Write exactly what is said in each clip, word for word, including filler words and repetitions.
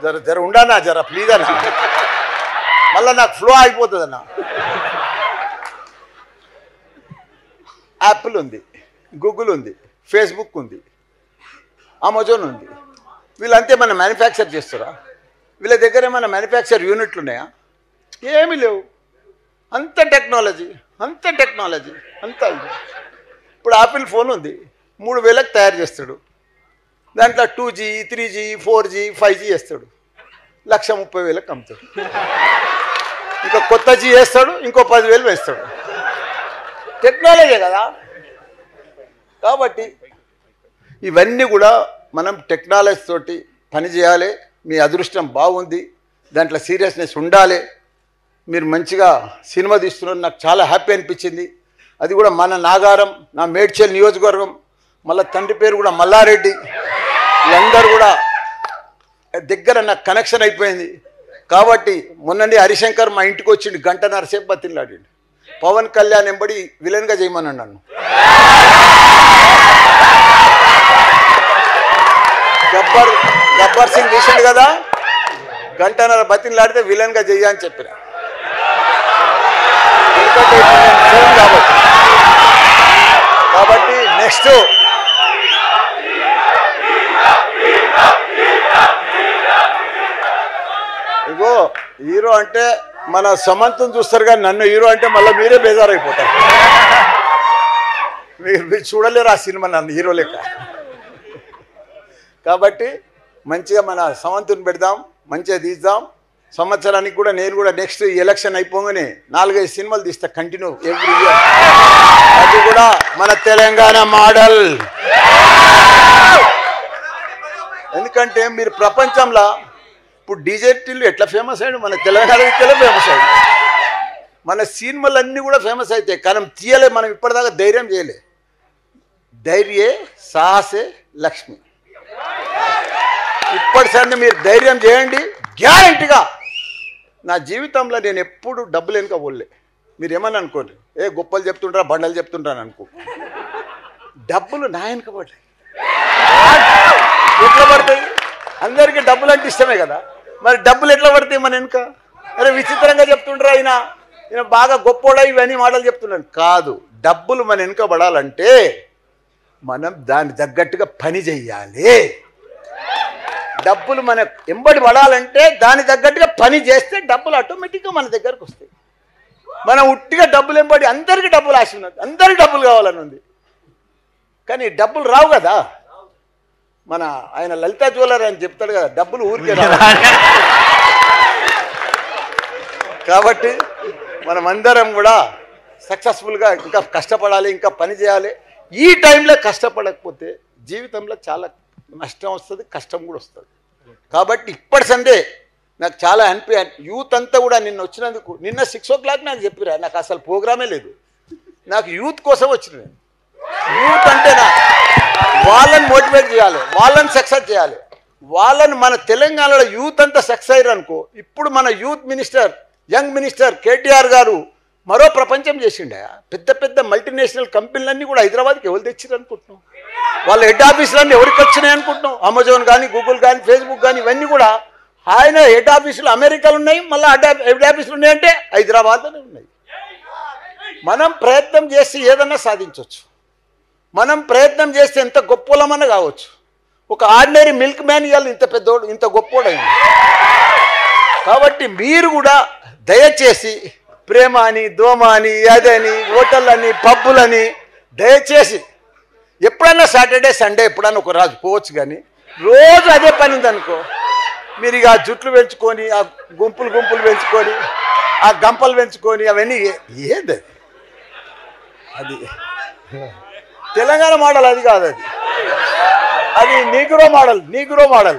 జర జర ఉండనా జర ప్లీజ్ అన్న, మళ్ళీ నాకు ఫ్లో అయిపోతుంది అన్న. యాపిల్ ఉంది, గూగుల్ ఉంది, ఫేస్బుక్ ఉంది, అమెజాన్ ఉంది. వీళ్ళంతే మన మ్యానుఫ్యాక్చర్ చేస్తారా? వీళ్ళ దగ్గర ఏమైనా మ్యానుఫ్యాక్చర్ యూనిట్లు ఉన్నాయా? ఏమీ లేవు. అంత టెక్నాలజీ, అంత టెక్నాలజీ అంత. ఇప్పుడు ఆపిల్ ఫోన్ ఉంది, మూడు వేలకు తయారు చేస్తాడు. దాంట్లో two G three G four G five G వేస్తాడు, లక్ష ముప్పై వేలకు అమ్ముతాడు. ఇంకా కొత్త జీ వేస్తాడు, ఇంకో పదివేలు వేస్తాడు. టెక్నాలజీ కదా. కాబట్టి ఇవన్నీ కూడా మనం టెక్నాలజీ తోటి పని చేయాలి. మీ అదృష్టం బాగుంది, దాంట్లో సీరియస్నెస్ ఉండాలి. మీరు మంచిగా సినిమా తీస్తున్నారు, నాకు చాలా హ్యాపీ అనిపించింది. అది కూడా మన నాగారం, నా మేడ్చల్ నియోజకవర్గం, మళ్ళీ తండ్రి పేరు కూడా మల్లారెడ్డి. వీళ్ళందరూ కూడా దగ్గర నాకు కనెక్షన్ అయిపోయింది. కాబట్టి మొన్ననే హరిశంకర్ మా ఇంటికి వచ్చిండు, గంటన్నర సేపు బతిలాడిండు. పవన్ కళ్యాణ్ ఎంబడి విలన్గా చేయమన్నాడు నన్ను. గబ్బర్ గబ్బర్ సింగ్ తీసాడు కదా, గంటన్నర బతిలాడితే విలన్గా చెయ్య అని చెప్పిన. కాబట్టి కాబట్టి నెక్స్ట్ ఇగో హీరో అంటే మన సమంతను చూస్తారు కానీ నన్ను హీరో అంటే మళ్ళీ మీరే బేజారైపోతారు. మీరు మీరు చూడలేరు ఆ సినిమా నన్ను హీరో లెక్క. కాబట్టి మంచిగా మన సమంతుని పెడదాం, మంచిగా తీద్దాం. సంవత్సరానికి కూడా నేను కూడా నెక్స్ట్ ఎలక్షన్ అయిపోగానే నాలుగైదు సినిమాలు తీస్తా కంటిన్యూ ఎవ్రీ ఇయర్. అది కూడా మన తెలంగాణ మోడల్. ఎందుకంటే మీరు ప్రపంచంలో ఇప్పుడు డీజేటీలు ఎట్లా ఫేమస్ అయ్యాడు, మన తెలంగాణ ఎట్లా ఫేమస్ అయ్యాడు. మన సినిమాలు అన్నీ కూడా ఫేమస్ అవుతాయి, కానీ తీయలే. మనం ఇప్పటిదాకా ధైర్యం చేయలే. ధైర్యే సాహసే లక్ష్మి. ఇప్పటిసరి మీరు ధైర్యం చేయండి, గ్యారంటీగా. నా జీవితంలో నేను ఎప్పుడు డబ్బులు వెనుక పోలే. మీరు ఏమని అనుకోండి, ఏ గొప్పలు చెప్తుంటారా బండలు చెప్తుంటాను అనుకో. డబ్బులు నా వెనుక పడ్డాయి. ఎట్లా పడతాయి? అందరికీ డబ్బులు అంటే ఇష్టమే కదా, మరి డబ్బులు ఎట్లా పడతాయి మన వెనుక? అరే విచిత్రంగా చెప్తుంటారా ఆయన, ఈయన బాగా గొప్పోడా ఇవన్నీ మాటలు చెప్తున్నాను. కాదు, డబ్బులు మన వెనుక పడాలంటే మనం దాన్ని తగ్గట్టుగా పని చెయ్యాలి. డబ్బులు మన ఎంబడి పడాలంటే దాని తగ్గట్టుగా పని చేస్తే డబ్బులు ఆటోమేటిక్గా మన దగ్గరకు వస్తాయి. మనం ఉట్టిగా డబ్బులు ఎంబడి అందరికీ డబ్బులు ఆశ ఉన్నది, అందరికీ డబ్బులు కావాలని ఉంది, కానీ డబ్బులు రావు కదా. మన ఆయన లలితా జ్యువెలర్ అని చెప్తాడు కదా, డబ్బులు ఊరికే రావు. కాబట్టి మనం అందరం కూడా సక్సెస్ఫుల్గా ఇంకా కష్టపడాలి, ఇంకా పని చేయాలి. ఈ టైంలో కష్టపడకపోతే జీవితంలో చాలా నష్టం వస్తుంది, కష్టం కూడా వస్తుంది. కాబట్టి ఇప్పటి సందే నాకు చాలా అనిపి యూత్ అంతా కూడా నిన్న వచ్చినందుకు, నిన్న సిక్స్ ఓ క్లాక్ నాకు చెప్పిరా, నాకు అసలు ప్రోగ్రామే లేదు. నాకు యూత్ కోసం వచ్చిన నేను. యూత్ అంటే నా వాళ్ళని మోటివేట్ చేయాలి, వాళ్ళని సక్సెస్ చేయాలి. వాళ్ళని మన తెలంగాణలో యూత్ అంతా సక్సెస్ అయ్యారు అనుకో. ఇప్పుడు మన youth minister, young minister KTR garu మరో ప్రపంచం చేసిండ. పెద్ద పెద్ద మల్టీనేషనల్ కంపెనీలన్నీ కూడా హైదరాబాద్కి ఎవరు తెచ్చిరు అనుకుంటున్నాం? వాళ్ళ హెడ్ ఆఫీసులన్నీ ఎవరికి వచ్చినాయి అనుకుంటున్నాం? అమెజాన్ కానీ, గూగుల్ కానీ, ఫేస్బుక్ కానీ, ఇవన్నీ కూడా ఆయన హెడ్ ఆఫీసులు అమెరికాలో ఉన్నాయి, మళ్ళీ హెడ్ ఆఫీసులు ఉన్నాయంటే హైదరాబాద్లోనే ఉన్నాయి. మనం ప్రయత్నం చేసి ఏదన్నా సాధించవచ్చు. మనం ప్రయత్నం చేస్తే ఎంత గొప్పలమన్నా కావచ్చు. ఒక ఆర్డినరీ మిల్క్ మ్యాన్ ఇవాళ ఇంత పెద్దోడు, ఇంత గొప్పోడైంది. కాబట్టి మీరు కూడా దయచేసి ప్రేమ అని, దోమ అని, అదని, హోటళ్ళని, పబ్బులని దయచేసి ఎప్పుడన్నా సాటర్డే సండే ఎప్పుడన్నా ఒక రాజు పోవచ్చు, కానీ రోజు అదే పని ఉందనుకో, మీరు ఇక జుట్లు పెంచుకొని, ఆ గుంపులు గుంపులు పెంచుకొని, ఆ గంపలు పెంచుకొని, అవన్నీ ఏది అది తెలంగాణ మోడల్ అది కాదు. అది అది నీగ్రో మోడల్, నీగ్రో మోడల్.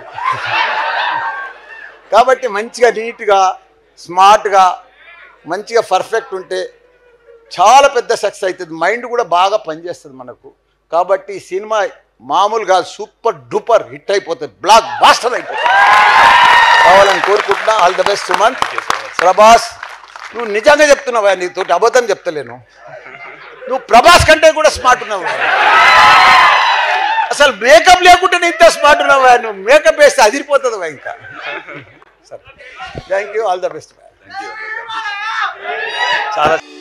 కాబట్టి మంచిగా నీట్గా స్మార్ట్గా మంచిగా పర్ఫెక్ట్ ఉంటే చాలా పెద్ద సక్సెస్ అవుతుంది. మైండ్ కూడా బాగా పనిచేస్తుంది మనకు. కాబట్టి ఈ సినిమా మామూలుగా సూపర్ డూపర్ హిట్ అయిపోతుంది, బ్లాక్ బాస్టర్ అయిపోతుంది కావాలని కోరుకుంటున్నా. All the best Suman. Prabhas, నువ్వు నిజంగా చెప్తున్నావా? నీతోటి అబద్ధం చెప్తలేను. నువ్వు ప్రభాస్ కంటే కూడా స్మార్ట్ ఉన్నావు. అసలు మేకప్ లేకుంటే నీ ఇంత స్మార్ట్ ఉన్నావా? నువ్వు మేకప్ వేస్తే అదిరిపోతుంది ఇంకా. సరే, thank you, all the best. Thank you చాలా